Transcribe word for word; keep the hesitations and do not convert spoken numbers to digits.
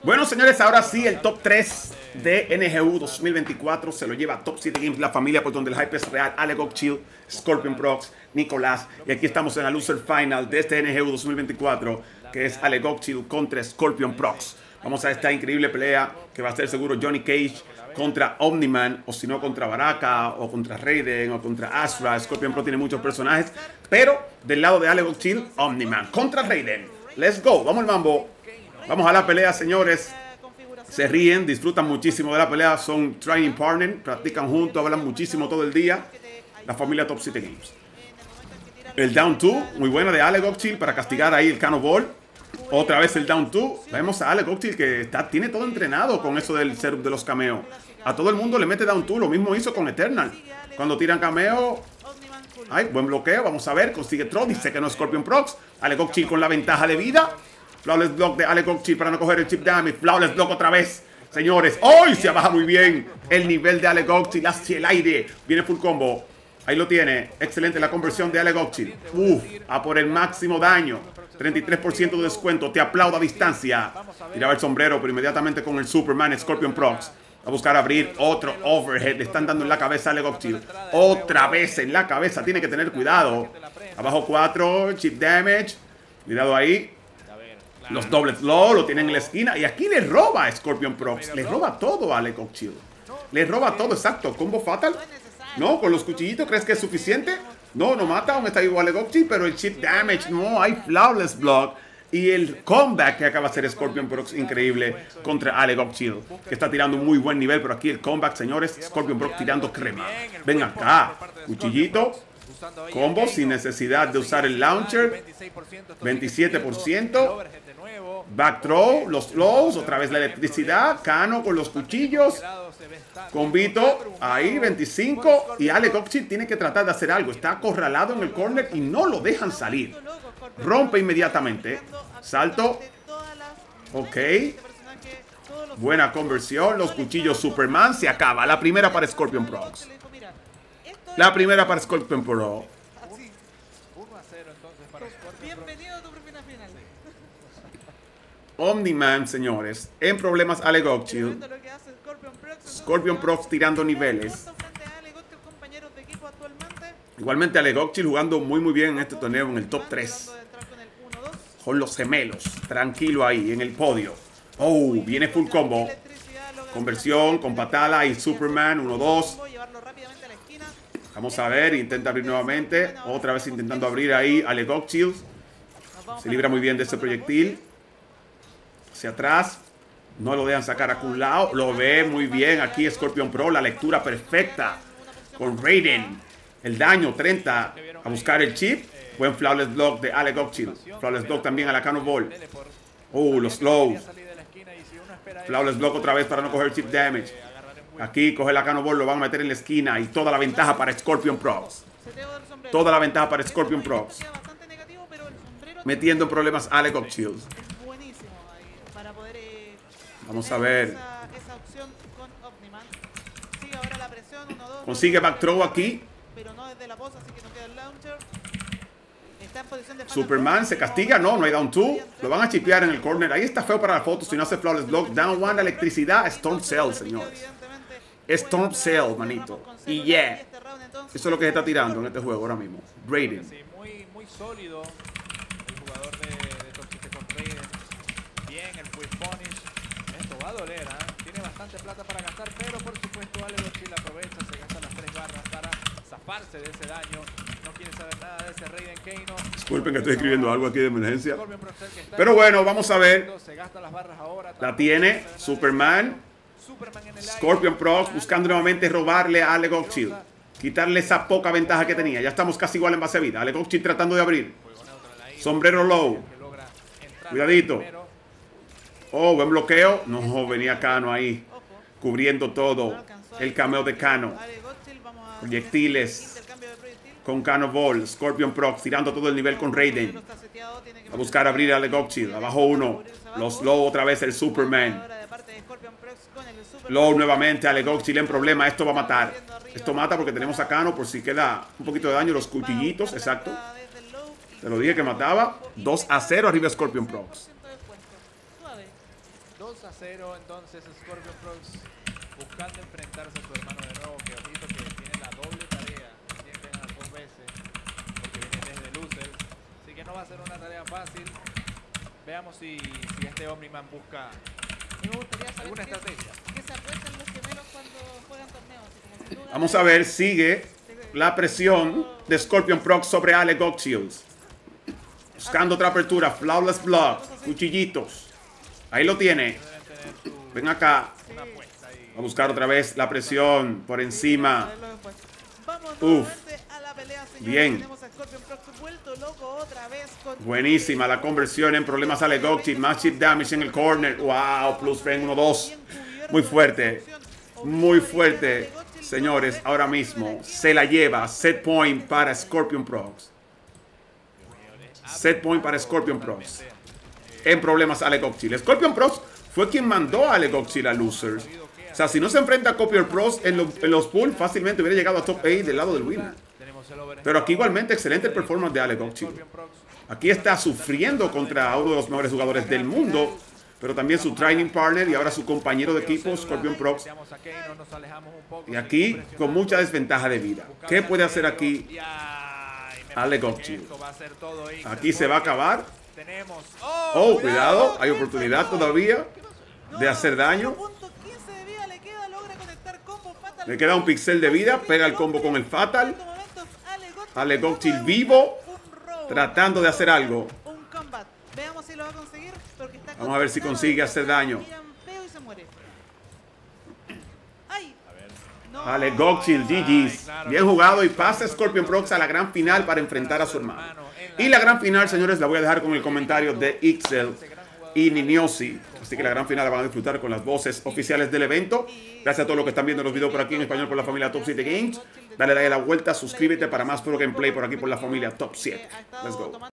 Bueno, señores, ahora sí, el top tres de N G U dos mil veinticuatro se lo lleva Top siete Games, la familia por donde el hype es real. Ale Gokchill, Scorpion Prox, Nicolás. Y aquí estamos en la loser final de este N G U dos mil veinticuatro, que es Ale Gokchill contra Scorpion Prox. Vamos a esta increíble pelea que va a ser seguro Johnny Cage contra Omniman, o si no contra Baraka, o contra Raiden, o contra Astra. Scorpion Prox tiene muchos personajes, pero del lado de Ale Gokchill, Omniman contra Raiden. Let's go, vamos al mambo. Vamos a la pelea, señores. Se ríen, disfrutan muchísimo de la pelea. Son training partner, practican juntos, hablan muchísimo todo el día. La familia Top siete Games. El down two, muy buena de Ale Gokchill para castigar ahí el Cannonball. Otra vez el down two. Vemos a Ale Gokchill que está, tiene todo entrenado con eso del setup de los cameos. A todo el mundo le mete down two. Lo mismo hizo con Eternal. Cuando tiran cameo. Ay, buen bloqueo. Vamos a ver. Consigue throw. Dice que no es Scorpion Prox. Ale Gokchill con la ventaja de vida. Flawless block de Ale Gokchill para no coger el chip damage. Flawless block otra vez. Señores, hoy se baja muy bien el nivel de Ale Gokchill hacia el aire. Viene full combo. Ahí lo tiene. Excelente la conversión de Ale Gokchill. Uf, a por el máximo daño. treinta y tres por ciento de descuento. Te aplaudo a distancia. Tiraba el sombrero, pero inmediatamente con el Superman Scorpion Prox. A buscar abrir otro overhead. Le están dando en la cabeza a Ale Gokchill. Otra vez en la cabeza. Tiene que tener cuidado. Abajo cuatro. Chip damage. Cuidado ahí. Los dobles low lo tienen en la esquina. Y aquí le roba a Scorpion Prox. Le roba todo a Ale Gokchill. Le roba todo, exacto. Combo fatal. No, con los cuchillitos, ¿crees que es suficiente? No, no mata. Aún está vivo Ale Gokchill. Pero el chip damage, no. Hay flawless block. Y el comeback que acaba de hacer Scorpion Prox, increíble, contra Ale Gokchill, que está tirando un muy buen nivel. Pero aquí el comeback, señores. Scorpion Prox tirando crema. Ven acá. Cuchillito. Combo sin necesidad de usar el launcher. veintisiete por ciento. Back throw, los flows, otra vez la electricidad. Cano con los cuchillos. Combito, ahí veinticinco. Y Ale Gokchill tiene que tratar de hacer algo. Está acorralado en el corner y no lo dejan salir. Rompe inmediatamente. Salto. Ok. Buena conversión. Los cuchillos Superman. Se acaba. La primera para Scorpion Prox. La primera para Scorpion Prox. Omniman, señores, en problemas Ale Gokchill. Scorpion Prox tirando niveles. Igualmente Ale Gokchill jugando muy muy bien en este torneo, en el top tres. Con los gemelos, tranquilo ahí en el podio. Oh, viene full combo. Conversión con patada y Superman, uno dos. Vamos a ver, intenta abrir nuevamente. Otra vez intentando abrir ahí Ale Gokchill. Se libra muy bien de ese proyectil. Hacia atrás. No lo dejan sacar a un lado. Lo ve muy bien aquí Scorpion Pro. La lectura perfecta. Con Raiden. El daño treinta. A buscar el chip. Buen flawless block de Ale Gokchill. Flawless block también a la Cannonball. Oh, los slows. Flawless block otra vez para no coger chip damage. Aquí coge la Cannonball. Lo van a meter en la esquina. Y toda la ventaja para Scorpion Prox. Toda la ventaja para Scorpion Prox. Metiendo en problemas Ale Gokchill. Vamos a ver. Consigue back throw aquí. Superman se castiga. No, no hay down two. Lo van a chipear en el corner. Ahí está feo para la foto si no hace flawless block. Down one, la electricidad. Storm Cell, señores. Storm Cell, manito. Y yeah. Eso es lo que se está tirando en este juego ahora mismo. Raiden. Muy sólido el jugador de, de Top siete con Raiden. Bien, el quick punish. Esto va a doler, ¿eh? Tiene bastante plata para gastar, pero por supuesto Ale Gokchill aprovecha, se gasta las tres barras para zafarse de ese daño. No quiere saber nada de ese Raiden Kano. Disculpen que estoy escribiendo algo aquí de emergencia. Pero bueno, vamos a ver. La tiene Superman. Scorpion Prox buscando nuevamente robarle a Ale Gokchill. Quitarle esa poca ventaja que tenía. Ya estamos casi igual en base de vida. Ale Gokchill tratando de abrir. Sombrero low. Cuidadito. Oh, buen bloqueo. No, venía Cano ahí. Cubriendo todo. El cameo de Cano. Proyectiles. Con Cannonball. Scorpion Prox tirando todo el nivel con Raiden. A buscar abrir a Ale Gokchill. Abajo uno. Los low otra vez el Superman. Low nuevamente. Ale Gokchill en problema. Esto va a matar. Esto mata porque tenemos a Cano por si queda un poquito de daño. Los cuchillitos. Exacto. Te lo dije que mataba. dos a cero arriba Scorpion Prox. dos a cero, entonces Scorpion Prox buscando enfrentarse a su hermano de nuevo, que ojito que tiene la doble tarea, siempre en las dos veces, porque viene desde losers, así que no va a ser una tarea fácil. Veamos si, si este Omniman busca Me gustaría saber alguna qué- estrategia. qué se apuestan los gemelos cuando juegan torneos. Así como si tú ganas- Vamos a ver, sigue la presión de Scorpion Prox sobre Ale Godshield. Buscando otra apertura, Flawless Block, cuchillitos. Ahí lo tiene. Deben tener su, Ven acá. una apuesta ahí. A buscar otra vez la presión por encima. Verlo después. Vamos Uf. nuevamente a la pelea, señores. Bien. Tenemos a Scorpion Prox vuelto loco otra vez con Buenísima la conversión en problemas Ale Godshield. Más chip damage en el corner. Wow, plus frame uno dos. Muy fuerte. Muy fuerte. Señores, ahora mismo se la lleva. Set point para Scorpion Prox. Set point para Scorpion Prox. En problemas Ale Godshield. Scorpion Prox fue quien mandó a Ale Godshield a losers. O sea, si no se enfrenta a Scorpion Prox en, lo- en los pools, fácilmente hubiera llegado a top eight del lado del winner. Tenemos el over- Pero aquí igualmente excelente el performance de Ale Godshield. Scorpion Prox. Aquí está sufriendo contra uno de los mejores jugadores del mundo, pero también su training partner y ahora su compañero de equipo, Scorpion Prox. Veamos a Kano, nos alejamos un poco, Y aquí seguimos con mucha desventaja de vida. ¿Qué puede hacer aquí? Y ay, me Ale parece que Godshield? esto va a ser todo Ixel, Aquí se va a porque acabar. Tenemos. Oh, cuidado, hay oportunidad todavía de hacer daño. cero punto quince de vida le queda, logra conectar combo fatal. Le queda un pixel de vida, pega el combo con el fatal. En estos momentos, Ale Godshield Ale Godshield un- vivo, un robo. tratando de hacer algo. Un combat. Veamos si lo va a conseguir. Porque está Vamos a ver si controlado, consigue hacer daño. miran feo y se muere. ¡Ay! No. Ale Godshield, G G's. Bien jugado y pasa Scorpion Prox a la gran final para enfrentar a su hermano. Y la gran final, señores, la voy a dejar con el comentario de Ixel y Niniosi. Así que la gran final la van a disfrutar con las voces oficiales del evento. Gracias a todos los que están viendo los videos por aquí en español por la familia Top siete Games. Dale like a la vuelta, suscríbete para más pro gameplay por aquí por la familia Top siete. Let's go.